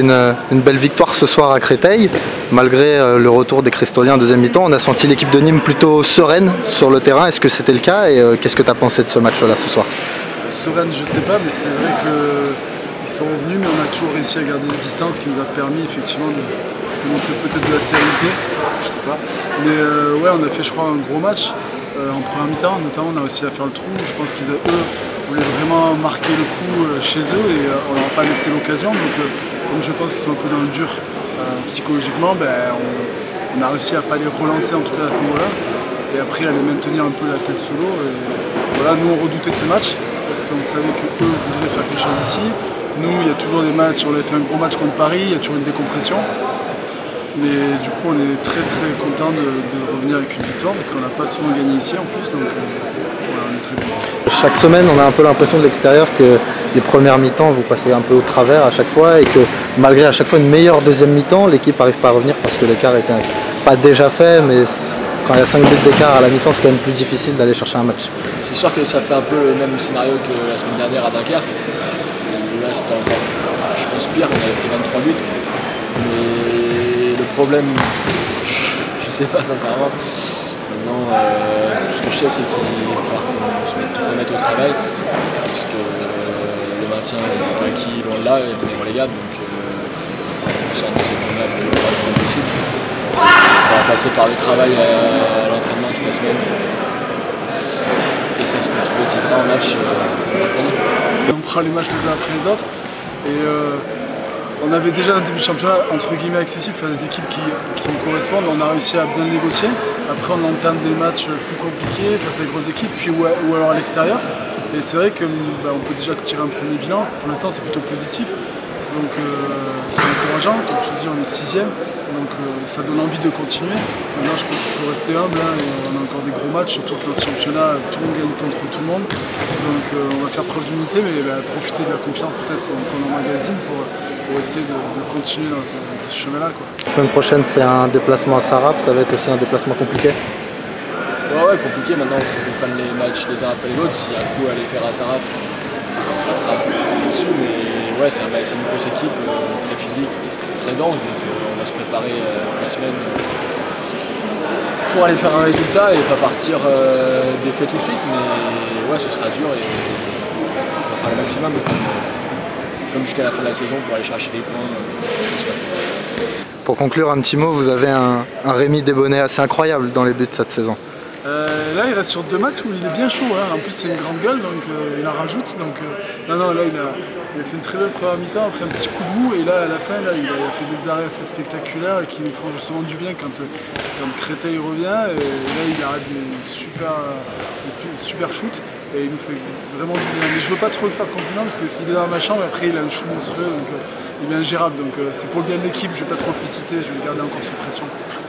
Une belle victoire ce soir à Créteil, malgré le retour des Crestoliens en deuxième mi-temps. On a senti l'équipe de Nîmes plutôt sereine sur le terrain. Est-ce que c'était le cas et qu'est-ce que tu as pensé de ce match-là ce soir? Sereine, je sais pas, mais c'est vrai qu'ils sont revenus, mais on a toujours réussi à garder des distances, qui nous a permis effectivement de montrer peut-être de la sérénité, je sais pas. Mais ouais, on a fait, je crois, un gros match en première mi-temps. Notamment, on a réussi à faire le trou. Je pense qu'ils voulaient vraiment marquer le coup chez eux et on leur a pas laissé l'occasion. Donc, comme je pense qu'ils sont un peu dans le dur psychologiquement, on a réussi à ne pas les relancer, en tout cas à ce niveau-là, et après à les maintenir un peu la tête sous l'eau. Voilà, nous on redoutait ce match parce qu'on savait qu'eux voudraient faire quelque chose ici. Nous, il y a toujours des matchs, on avait fait un gros match contre Paris, il y a toujours une décompression. Mais du coup, on est très content de revenir avec une victoire parce qu'on n'a pas souvent gagné ici en plus, donc voilà, on est très content. Chaque semaine, on a un peu l'impression de l'extérieur que les premières mi-temps, vous passez un peu au travers à chaque fois et que malgré à chaque fois une meilleure deuxième mi-temps, l'équipe n'arrive pas à revenir parce que l'écart était pas déjà fait, mais quand il y a 5 buts d'écart à la mi-temps, c'est quand même plus difficile d'aller chercher un match. C'est sûr que ça fait un peu le même scénario que la semaine dernière à Dunkerque. Là, c'était encore, je pense, pire, on avait pris 23 buts. Mais le problème, je sais pas sincèrement. Maintenant, tout ce que je sais, c'est qu'il va falloir qu'on se remettre au travail, parce que le maintien n'est pas acquis loin de là, et on est relégable, donc on sort de cette zone-là le plus rapidement possible. Ça va passer par le travail à l'entraînement toute la semaine, et ça se concrétisera en match mercredi. On prend les matchs les uns après les autres, et on avait déjà un début de championnat entre guillemets accessible, enfin, des équipes qui nous correspondent, on a réussi à bien négocier. Après on entame des matchs plus compliqués face à des grosses équipes, puis ou alors à l'extérieur. Et c'est vrai qu'on peut déjà tirer un premier bilan, pour l'instant c'est plutôt positif. Donc c'est encourageant, comme tu dis on est 6e, donc ça donne envie de continuer. Maintenant je crois qu'il faut rester humble, hein, et on a encore des gros matchs, surtout que dans ce championnat tout le monde gagne contre tout le monde. Donc on va faire preuve d'unité, mais profiter de la confiance peut-être qu'on emmagasine pour essayer de continuer dans ce chemin-là. La semaine prochaine c'est un déplacement à Saraf, ça va être aussi un déplacement compliqué? Ouais, compliqué. Maintenant il faut qu'on prenne les matchs les uns après les autres. S'il y a un coup à aller faire à Saraf, je rattrape dessus, mais ouais, c'est une grosse équipe, très physique, très dense, donc on va se préparer toute la semaine pour aller faire un résultat et pas partir défait tout de suite, mais ouais, ce sera dur et on va faire le maximum comme jusqu'à la fin de la saison pour aller chercher des points. Pour conclure, un petit mot, vous avez un Rémi Desbonnets assez incroyable dans les buts de cette saison. Là il reste sur 2 matchs où il est bien chaud, hein. En plus c'est une grande gueule, donc il en rajoute. Donc, non, là il a fait une très belle première mi-temps, après un petit coup de mou, et là à la fin là, il a fait des arrêts assez spectaculaires et qui nous font justement du bien quand Créteil revient. Et là il arrête des super shoots et il nous fait vraiment du bien. Mais je veux pas trop le faire de compliments parce que s'il est dans ma chambre, après il a un chou monstrueux, donc il est ingérable. Donc c'est pour le bien de l'équipe, je vais pas trop le féliciter, je vais le garder encore sous pression.